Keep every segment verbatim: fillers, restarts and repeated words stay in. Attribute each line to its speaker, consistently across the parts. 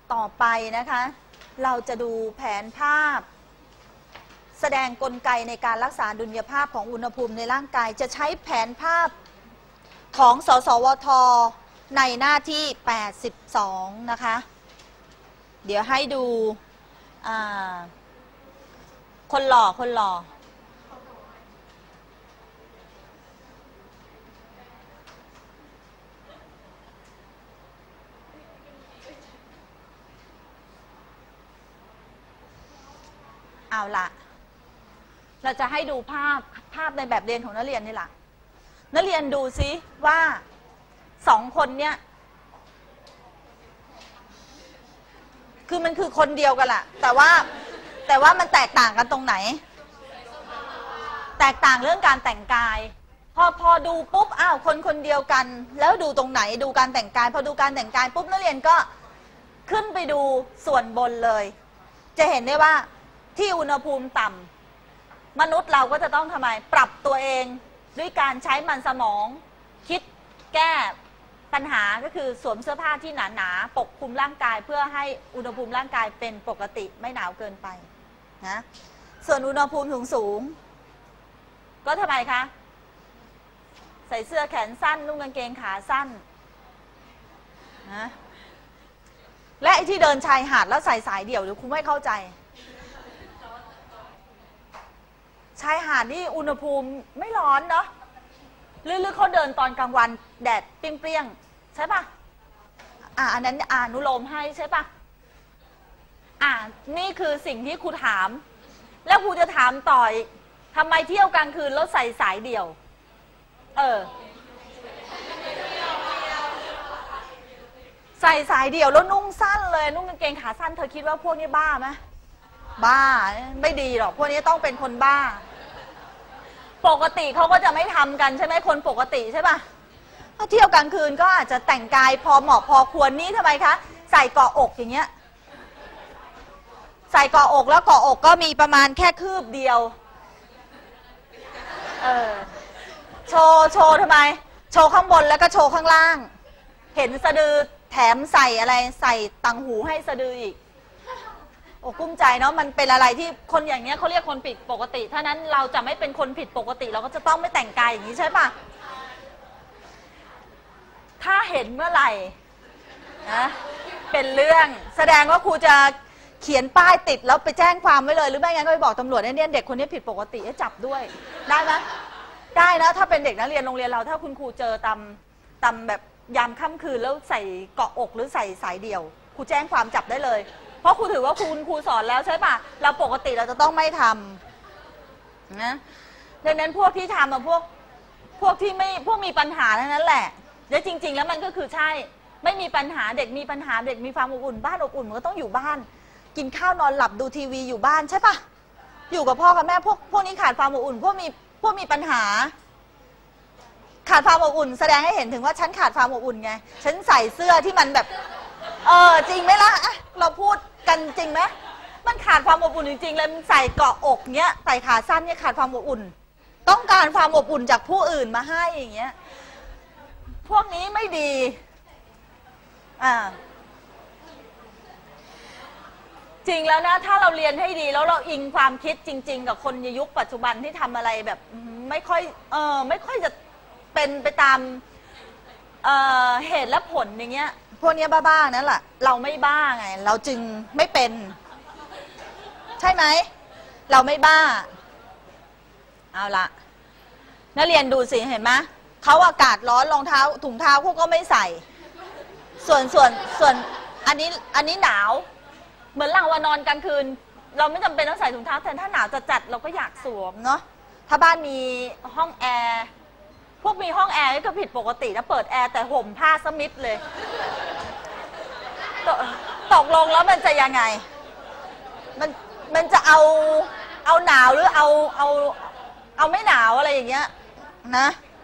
Speaker 1: ต่อไปนะคะเราจะดูแผนภาพแสดงกลไกในการรักษาดุลยภาพของอุณหภูมิในร่างกายจะใช้แผนภาพของสสวทในหน้าที่แปดสิบสองนะคะเดี๋ยวให้ดูคนหล่อคนหล่อเอาละเราจะให้ดูภาพภาพในแบบเรียนของนักเรียนนี่แหละนักเรียนดูซิว่าสองคนเนี้ยคือมันคือคนเดียวกันแหละแต่ว่าแต่ว่ามันแตกต่างกันตรงไหนแตกต่างเรื่องการแต่งกายพอพอดูปุ๊บอ้าวคนคนเดียวกันแล้วดูตรงไหนดูการแต่งกายพอดูการแต่งกายปุ๊บนักเรียนก็ขึ้นไปดูส่วนบนเลยจะเห็นได้ว่าที่อุณหภูมิต่ำมนุษย์เราก็จะต้องทำไมปรับตัวเองด้วยการใช้มันสมองคิดแก้ปัญหาก็คือสวมเสื้อผ้าที่หนาๆปกคลุมร่างกายเพื่อให้อุณหภูมิร่างกายเป็นปกติไม่หนาวเกินไปนะส่วนอุณหภูมิสูงๆก็ทำไมคะใส่เสื้อแขนสั้นนุ่งกางเกงขาสั้นนะและไอ้ที่เดินชายหาดแล้วใส่สายเดี่ยวเดี๋ยวคุณไม่เข้าใจชายหาดนี่อุณหภูมิไม่ร้อนเนาะหรือเขาเดินตอนกลางวันแดดเปรี้ยงๆใช่ปะอ่าอันนั้นอ่านุโลมให้ใช่ปะอ่านี่คือสิ่งที่ครูถามแล้วครูจะถามต่ออีกทำไมเที่ยวกลางคืนแล้วใส่สายเดี่ยวเออใส่สายเดี่ยวแล้วนุ่งสั้นเลยนุ่งกางเกงขาสั้นเธอคิดว่าพวกนี้บ้าไหมบ้าไม่ดีหรอกพวกนี้ต้องเป็นคนบ้าปกติเขาก็จะไม่ทำกันใช่ไหมคนปกติใช่ป่ะถ้าเที่ยวกลางคืนก็อาจจะแต่งกายพอเหมาะพอควรนี่ทำไมคะใส่เกาะอกอย่างเงี้ยใส่เกาะอกแล้วเกาะอกก็มีประมาณแค่คืบเดียวเออโชว์โชว์ทำไมโชว์ข้างบนแล้วก็โชว์ข้างล่างเห็นสะดือแถมใส่อะไรใส่ตังหูให้สะดืออีกโอ้กุ้มใจเนาะมันเป็นอะไรที่คนอย่างเนี้ยเขาเรียกคนผิดปกติถ้านั้นเราจะไม่เป็นคนผิดปกติเราก็จะต้องไม่แต่งกายอย่างนี้ใช่ปะถ้าเห็นเมื่อไหร่นะเป็นเรื่องแสดงว่าครูจะเขียนป้ายติดแล้วไปแจ้งความไว้เลยหรือไม่งั้นก็ไปบอกตำรวจเนี่ยเด็กคนนี้ผิดปกติให้จับด้วยได้ไหมได้นะถ้าเป็นเด็กนักเรียนโรงเรียนเราถ้าคุณครูเจอตำตำแบบยามค่ำคืนแล้วใส่เกาะอกหรือใส่สายเดี่ยวครูแจ้งความจับได้เลยเพราะครูถือว่าคุณครูสอนแล้วใช่ป่ะเราปกติเราจะต้องไม่ทำนะดังนั้นพวกที่ทำอะพวกพวกที่ไม่พวกมีปัญหาทั้งนั้นแหละแล้วจริงๆแล้วมันก็คือใช่ไม่มีปัญหาเด็กมีปัญหาเด็กมีความอบอุ่นบ้านอบอุ่นมันก็ต้องอยู่บ้านกินข้าวนอนหลับดูทีวีอยู่บ้านใช่ป่ะอยู่กับพ่อกับแม่พวกพวกนี้ขาดความอบอุ่นพวกมีพวกมีปัญหาขาดความอบอุ่นแสดงให้เห็นถึงว่าฉันขาดความอบอุ่นไงฉันใส่เสื้อที่มันแบบเออจริงไหมล่ะเราพูดกันจริงไหมมันขาดความอบอุ่นจริงๆเลยมันใส่เกาะอกเนี้ยใส่ขาสั้นเนี่ยขาดความอบอุ่นต้องการความอบอุ่นจากผู้อื่นมาให้อย่างเงี้ยพวกนี้ไม่ดีอ่าจริงแล้วนะถ้าเราเรียนให้ดีแล้วเราอิงความคิดจริงๆกับคนในยุคปัจจุบันที่ทำอะไรแบบไม่ค่อยเออไม่ค่อยจะเป็นไปตามเอ่อเหตุและผลอย่างเงี้ยพวกนี้บ้าๆนั่นแหละเราไม่บ้าไงเราจึงไม่เป็นใช่ไหมเราไม่บ้าเอาละนักเรียนดูสิเห็นไหมเขาอากาศร้อนรองเท้าถุงเท้าพวกก็ไม่ใส่ส่วนส่วนส่วนอันนี้อันนี้หนาวเหมือนเราวันนอนกลางคืนเราไม่จำเป็นต้องใส่ถุงเท้าแต่ถ้าหนาวจะจัดเราก็อยากสวมเนาะถ้าบ้านมีห้องแอร์พวกมีห้องแอร์ก็ผิดปกตินะเปิดแอร์แต่ห่มผ้าสมิธเลยตตกลงแล้วมันจะยังไงมันมันจะเอาเอาหนาวหรือเอาเอาเอาไม่หนาวอะไรอย่างเงี้ยนะ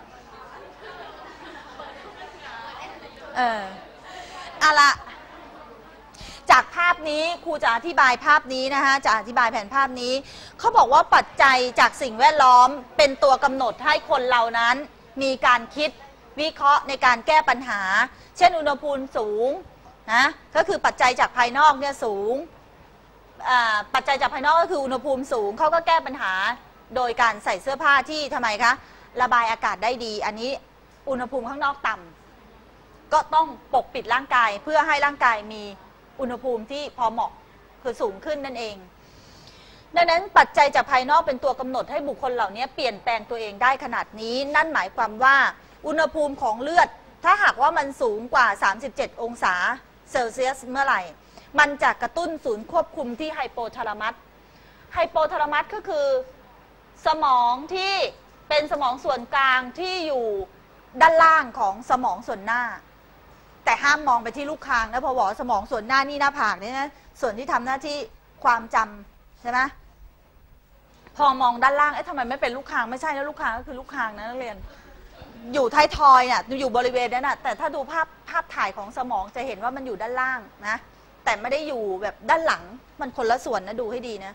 Speaker 1: เออเอาละจากภาพนี้ครูจะอธิบายภาพนี้นะคะจะอธิบายแผนภาพนี้เขาบอกว่าปัจจัยจากสิ่งแวดล้อมเป็นตัวกำหนดให้คนเรานั้นมีการคิดวิเคราะห์ในการแก้ปัญหาเช่นอุณหภูมิสูงนะก็คือปัจจัยจากภายนอกเนี่ยสูงปัจจัยจากภายนอกก็คืออุณหภูมิสูงเขาก็แก้ปัญหาโดยการใส่เสื้อผ้าที่ทำไมคะระบายอากาศได้ดีอันนี้อุณหภูมิข้างนอกต่ำก็ต้องปกปิดร่างกายเพื่อให้ร่างกายมีอุณหภูมิที่พอเหมาะคือสูงขึ้นนั่นเองดังนั้นปัจจัยจากภายนอกเป็นตัวกำหนดให้บุคคลเหล่านี้เปลี่ยนแปลงตัวเองได้ขนาดนี้นั่นหมายความว่าอุณหภูมิของเลือดถ้าหากว่ามันสูงกว่าสามสิบเจ็ดองศาเซลเซียสเมื่อไหร่มันจะกระตุ้นศูนย์ควบคุมที่ไฮโปทาลามัสไฮโปทาลามัสก็คือสมองที่เป็นสมองส่วนกลางที่อยู่ด้านล่างของสมองส่วนหน้าแต่ห้ามมองไปที่ลูกคางนะพอบอกสมองส่วนหน้านี่หน้าผากนี่นะส่วนที่ทำหน้าที่ความจำใช่ไหมพอมองด้านล่างเอ๊ะทำไมไม่เป็นลูกคางไม่ใช่นะลูกคางก็คือลูกคางนะนักเรียนอยู่ท้ายทอยน่ะอยู่บริเวณนั้นน่ะแต่ถ้าดูภาพภาพถ่ายของสมองจะเห็นว่ามันอยู่ด้านล่างนะแต่ไม่ได้อยู่แบบด้านหลังมันคนละส่วนนะดูให้ดีนะ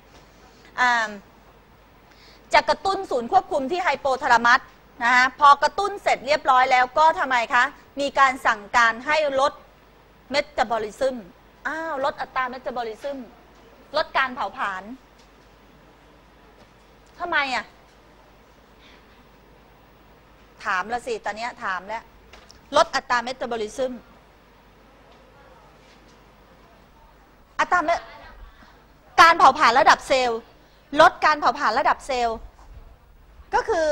Speaker 1: จะกระตุ้นศูนย์ควบคุมที่ไฮโปทาลามัสนะฮะพอกระตุ้นเสร็จเรียบร้อยแล้วก็ทำไมคะมีการสั่งการให้ลดเมตาบอลิซึมอ้าวลดอัตราเมตาบอลิซึมลดการเผาผลาญทำไมอ่ะถามละสิตอนนี้ถามแล้วลดอัตราเมตาบอลิซึมอัตราการเผาผลาญระดับเซลล์ลดการเผาผลาญระดับเซลล์ก็คือ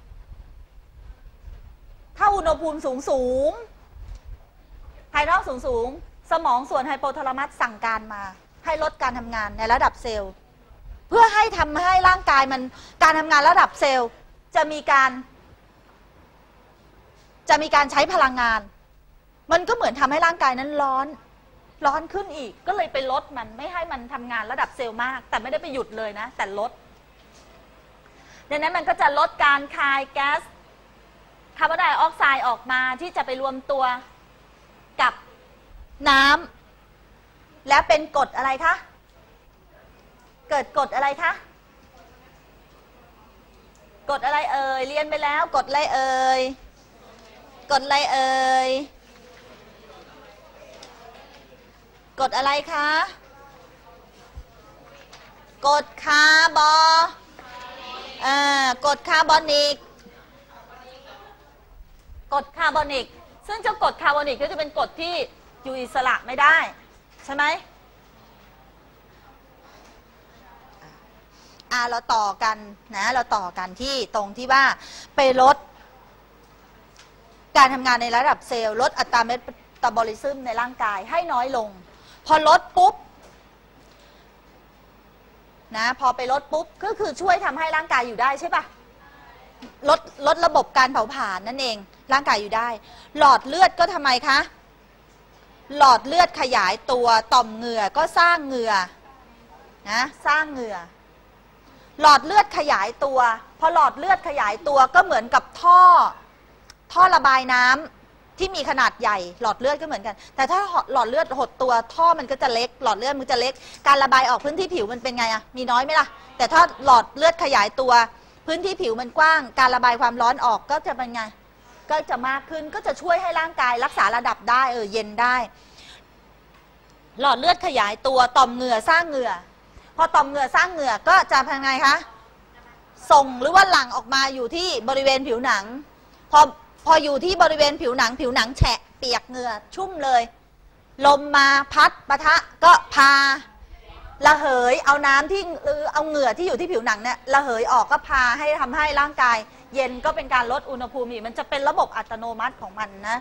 Speaker 1: ถ้าอุณหภูมิสูงสูงภายนอกสูงสูงสมองส่วนไฮโปทาลามัสสั่งการมาให้ลดการทำงานในระดับเซลล์เพื่อให้ทำให้ร่างกายมันการทำงานระดับเซลล์จะมีการจะมีการใช้พลังงานมันก็เหมือนทำให้ร่างกายนั้นร้อนร้อนขึ้นอีกก็เลยไปลดมันไม่ให้มันทำงานระดับเซลล์มากแต่ไม่ได้ไปหยุดเลยนะแต่ลดดังนั้นมันก็จะลดการคายแก๊สคาร์บอนไดออกไซด์ออกมาที่จะไปรวมตัวกับน้ำและเป็นกรดอะไรคะเกิดกรดอะไรคะกรดอะไรเอ่ยเรียนไปแล้วกรดอะไรเอ่ยกรดอะไรเอ่ยกรดอะไรคะกรดคาร์บออ่ากรดคาร์บอนิกกรดคาร์บอนิกซึ่งเจ้ากรดคาร์บอนิกก็จะเป็นกรดที่อยู่อิสระไม่ได้ใช่ไหมอ่าเราต่อกันนะเราต่อกันที่ตรงที่ว่าไปลดการทำงานในระดับเซลล์ลดอัตราเมตาบอลิซึมในร่างกายให้น้อยลงพอลดปุ๊บนะพอไปลดปุ๊บก็คือช่วยทำให้ร่างกายอยู่ได้ใช่ปะลดลดระบบการเผาผลาญนั่นเองร่างกายอยู่ได้หลอดเลือดก็ทำไมคะหลอดเลือดขยายตัวต่อมเหงื่อก็สร้างเหงื่อนะสร้างเหงื่อหลอดเลือดขยายตัวพอหลอดเลือดขยายตัวก็เหมือนกับท่อท่อระบายน้ำที่มีขนาดใหญ่หลอดเลือดก็เหมือนกันแต่ถ้าหลอดเลือดหดตัวท่อมันก็จะเล็กหลอดเลือดมันจะเล็กการระบายออกพื้นที่ผิวมันเป็นไงอะมีน้อยไหมล่ะแต่ถ้าหลอดเลือดขยายตัวพื้นที่ผิวมันกว้างการระบายความร้อนออกก็จะเป็นไงก็จะมากขึ้นก็จะช่วยให้ร่างกายรักษาระดับได้เออเย็นได้หลอดเลือดขยายตัวต่อมเหงื่อสร้างเหงื่อพอต่อมเหงื่อสร้างเหงื่อก็จะเป็นไงคะส่งหรือว่าหลั่งออกมาอยู่ที่บริเวณผิวหนังพอพออยู่ที่บริเวณผิวหนังผิวหนังแฉะเปียกเหงื่อชุ่มเลยลมมาพัดปะทะก็พาระเหยเอาน้ำที่หรือเอาเหงื่อที่อยู่ที่ผิวหนังเนี่ยระเหยออกก็พาให้ทำให้ร่างกายเย็นก็เป็นการลดอุณหภูมิมันจะเป็นระบบอัตโนมัติของมันนะ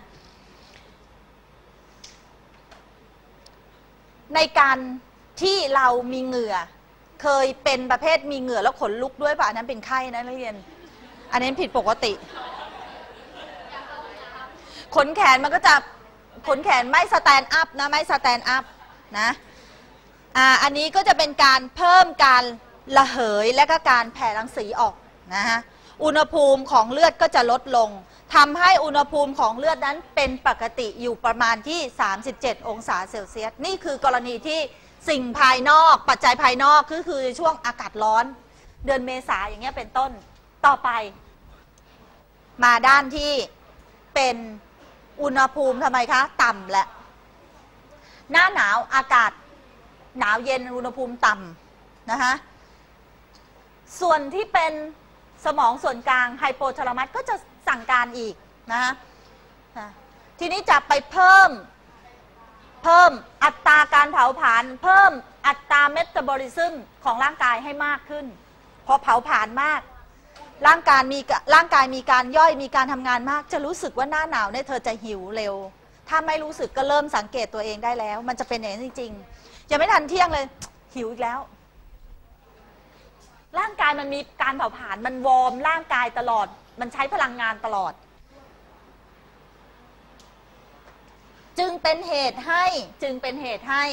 Speaker 1: ในการที่เรามีเหงื่อเคยเป็นประเภทมีเหงื่อแล้วขนลุกด้วยป่ะอันนั้นเป็นไข้นะนักเรียนอันนี้ผิดปกติขนแขนมันก็จะขนแขนไม่สแตนด์อัพนะไม่สแตนด์อัพนะอ่าอันนี้ก็จะเป็นการเพิ่มการระเหยและก็การแผ่รังสีออกนะฮะอุณหภูมิของเลือดก็จะลดลงทำให้อุณหภูมิของเลือดนั้นเป็นปกติอยู่ประมาณที่สามสิบเจ็ดองศาเซลเซียสนี่คือกรณีที่สิ่งภายนอกปัจจัยภายนอกคือคือช่วงอากาศร้อนเดือนเมษาอย่างเงี้ยเป็นต้นต่อไปมาด้านที่เป็นอุณหภูมิทำไมคะต่ำแหละหน้าหนาวอากาศหนาวเย็นอุณหภูมิต่ำนะคะส่วนที่เป็นสมองส่วนกลางไฮโปทาลามัสก็จะสั่งการอีกนะคะทีนี้จะไปเพิ่มเพิ่มอัตราการเผาผลาญเพิ่มอัตราเมตาบอลิซึมของร่างกายให้มากขึ้นพอเผาผลาญมากร่างกายมีร่างกายมีการย่อยมีการทำงานมากจะรู้สึกว่าหน้าหนาวเนี่ยเธอจะหิวเร็วถ้าไม่รู้สึกก็เริ่มสังเกตตัวเองได้แล้วมันจะเป็นอย่างนั้นจริงๆยังไม่ทันเที่ยงเลยหิวอีกแล้วร่างกายมันมีการเผาผลาญมันวอร์มร่างกายตลอดมันใช้พลังงานตลอดจึงเป็นเหตุให้จึงเป็นเหตุให้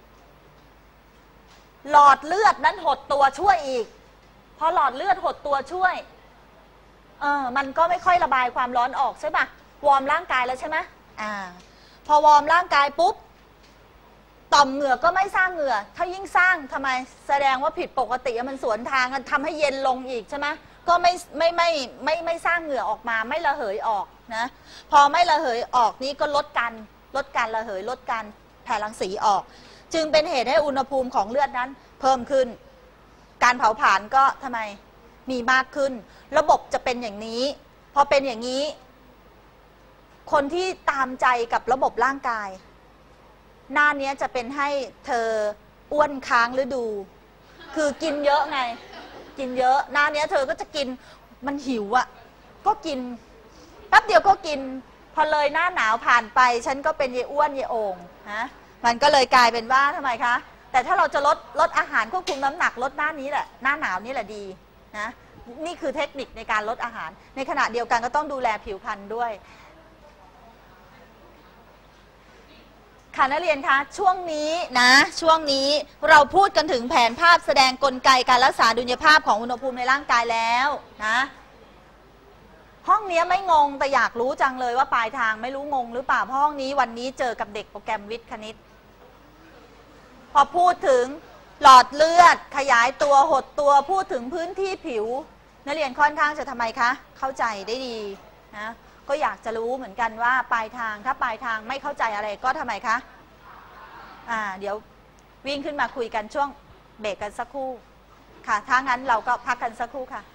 Speaker 1: หลอดเลือดนั้นหดตัวช่วยอีกพอหลอดเลือดหดตัวช่วยเออมันก็ไม่ค่อยระบายความร้อนออกใช่ปะวอร์มร่างกายแล้วใช่ไหมอ่าพอวอร์มร่างกายปุ๊บต่อมเหงื่อก็ไม่สร้างเหงื่อถ้ายิ่งสร้างทำไมแสดงว่าผิดปกติมันสวนทางกันทำให้เย็นลงอีกใช่ไหมก็ไม่ไม่ไม่ไม่ไม่สร้างเหงื่อออกมาไม่ระเหยออกนะพอไม่ระเหยออกนี้ก็ลดการลดการระเหยลดการแผ่รังสีออกจึงเป็นเหตุให้อุณหภูมิของเลือดนั้นเพิ่มขึ้นการเผาผลาญก็ทำไมมีมากขึ้นระบบจะเป็นอย่างนี้พอเป็นอย่างนี้คนที่ตามใจกับระบบร่างกายหน้านี้จะเป็นให้เธออ้วนค้างฤดูคือกินเยอะไงกินเยอะหน้านี้เธอก็จะกินมันหิวอ่ะก็กินแป๊บเดียวก็กินพอเลยหน้าหนาวผ่านไปฉันก็เป็นเยอ้วนเยโอ่งนะมันก็เลยกลายเป็นว่าทำไมคะแต่ถ้าเราจะลดลดอาหารควบคุมน้ำหนักลดหน้านี้แหละหน้าหนาวนี่แหละดีนะนี่คือเทคนิคในการลดอาหารในขณะเดียวกันก็ต้องดูแลผิวพรรณด้วยค่ะนักเรียนคะช่วงนี้นะช่วงนี้เราพูดกันถึงแผนภาพแสดงกลไกการรักษาดุลยภาพของอุณหภูมิในร่างกายแล้วนะห้องนี้ไม่งงแต่อยากรู้จังเลยว่าปลายทางไม่รู้งงหรือเปล่าเพราะห้องนี้วันนี้เจอกับเด็กโปรแกรมวิทย์คณิตพอพูดถึงหลอดเลือดขยายตัวหดตัวพูดถึงพื้นที่ผิวนักเรียนค่อนข้างจะทำไมคะเข้าใจได้ดีนะก็อยากจะรู้เหมือนกันว่าปลายทางถ้าปลายทางไม่เข้าใจอะไรก็ทำไมคะอ่าเดี๋ยววิ่งขึ้นมาคุยกันช่วงเบรกกันสักครู่ค่ะถ้างั้นเราก็พักกันสักครู่ค่ะ